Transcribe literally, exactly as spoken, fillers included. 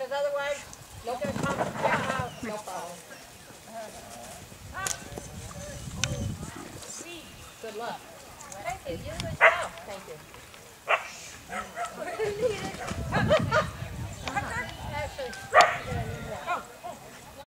because otherwise, no good come back out, no problem. Good luck. Thank you. You as well. Thank you.